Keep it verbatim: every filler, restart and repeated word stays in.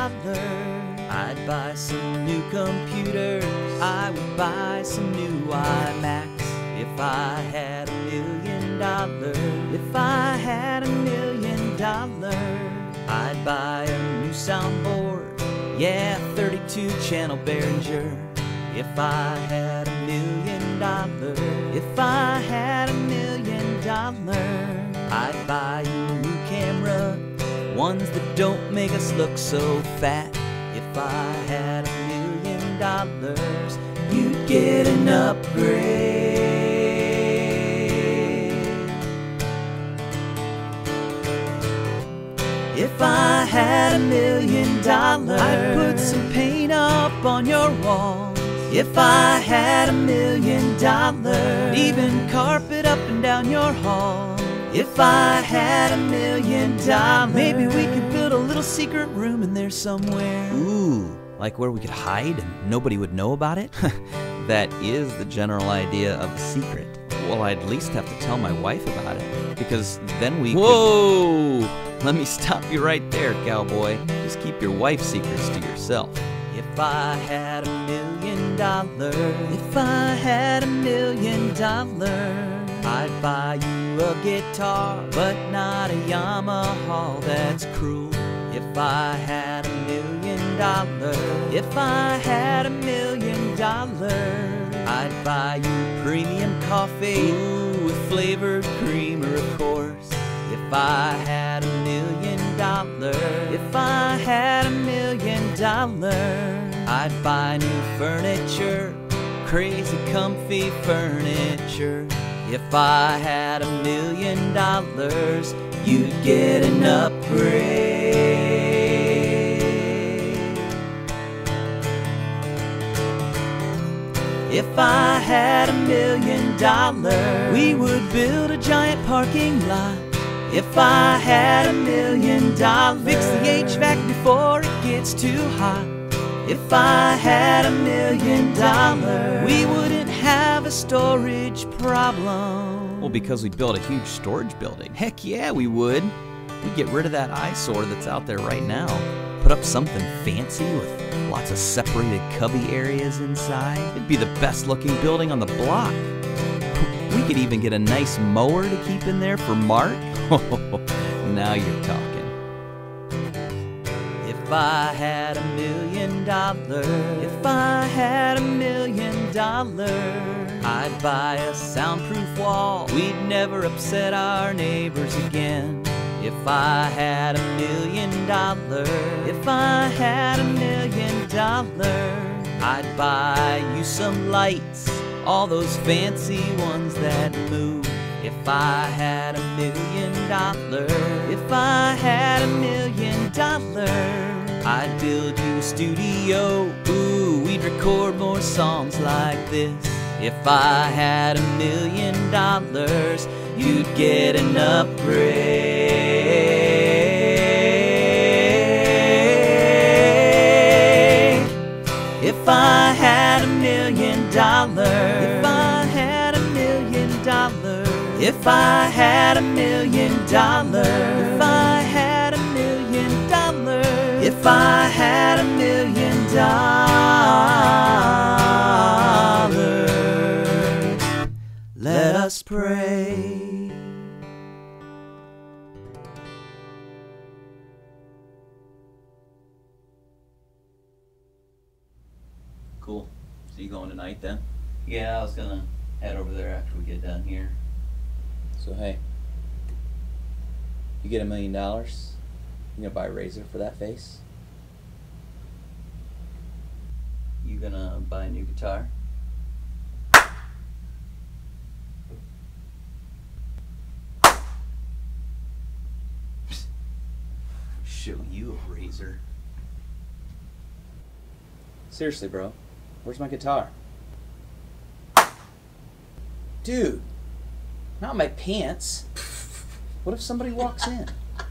dollar, I'd buy some new computers. I would buy some new iMacs. If I had a million dollars, if I had a million dollars, I'd buy a new soundboard. Yeah, thirty-two channel Behringer. If I had a million dollars, if I had a million dollars, I'd buy you a new camera, ones that don't make us look so fat. If I had a million dollars, you'd get an upgrade. If I had a million dollars, I'd put some paint up on your walls. If I had a million dollars, even carpet up and down your hall. If I had a million dollars, maybe we could build a little secret room in there somewhere. Ooh, like where we could hide and nobody would know about it? That is the general idea of a secret. Well, I'd at least have to tell my wife about it, because then we Whoa! Could... Let me stop you right there, cowboy. Just keep your wife's secrets to yourself. If I had a million dollars, if I had a million dollars, I'd buy you a guitar, but not a Yamaha that's cruel. If I had a million dollars, if I had a million dollars, I'd buy you premium coffee, ooh, with flavored creamer, of course. If I had a million dollars, if I had a million dollars, I'd buy new furniture, crazy comfy furniture. If I had a million dollars, you'd get an upgrade. If I had a million dollars, we would build a giant parking lot. If I had a million dollars, fix the H V A C before it gets too hot. If I had a million dollars, we wouldn't have a storage problem. Well, because we built a huge storage building. Heck yeah, we would. We'd get rid of that eyesore that's out there right now. Put up something fancy with lots of separated cubby areas inside. It'd be the best looking building on the block. We could even get a nice mower to keep in there for Mark. Now you're talking. If I had a million dollars, if I had a million dollars, I'd buy a soundproof wall. We'd never upset our neighbors again. If I had a million dollars, if I had a million dollars, I'd buy you some lights, all those fancy ones that move. If I had a million dollars, if I had a million dollars, I'd build you a studio, ooh, we'd record more songs like this. If I had a million dollars, you'd get an upgrade. If I had a million dollars, if I had a million dollars, if I had a million dollars, if I had a million dollars, if I had a million dollars, let us pray. Cool. So you going tonight then? Yeah, I was gonna head over there after we get done here. So hey, you get a million dollars, you gonna buy a razor for that face? You gonna buy a new guitar? Show you a razor. Seriously, bro, where's my guitar? Dude, not my pants. What if somebody walks in?